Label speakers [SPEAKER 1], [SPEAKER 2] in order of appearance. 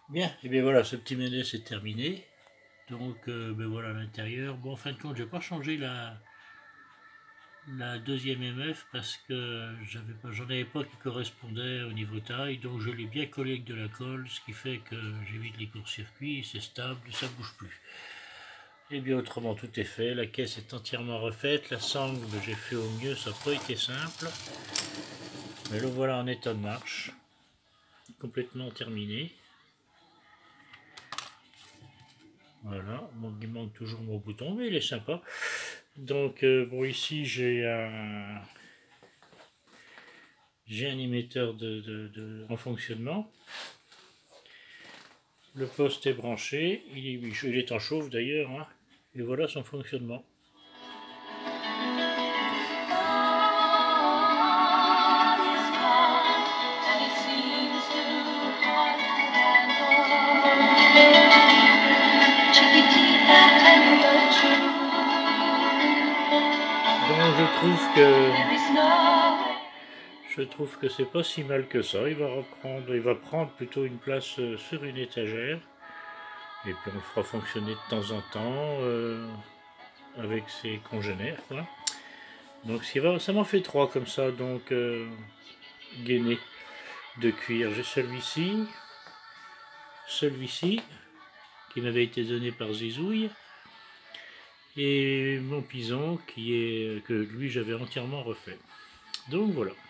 [SPEAKER 1] Bien, et bien voilà, ce petit ménage est terminé. Donc ben voilà l'intérieur. Bon, en fin de compte, j'ai pas changé la deuxième MF parce que j'en avais pas qui correspondait au niveau taille, donc je l'ai bien collé avec de la colle, ce qui fait que j'évite les courts-circuits, c'est stable, ça bouge plus. Et bien autrement tout est fait, la caisse est entièrement refaite, la sangle j'ai fait au mieux, ça n'a pas été simple, mais le voilà en état de marche, complètement terminé. Voilà, bon, il manque toujours mon bouton, mais il est sympa. Donc bon, ici j'ai un émetteur en fonctionnement. Le poste est branché, il est en chauffe d'ailleurs, hein, et voilà son fonctionnement. Donc je trouve que c'est pas si mal que ça. Il va prendre plutôt une place sur une étagère. Et puis on le fera fonctionner de temps en temps avec ses congénères, quoi. Donc ça m'en fait trois comme ça, donc gainés de cuir. J'ai celui-ci qui m'avait été donné par Zizouille, et mon pison que lui j'avais entièrement refait. Donc voilà.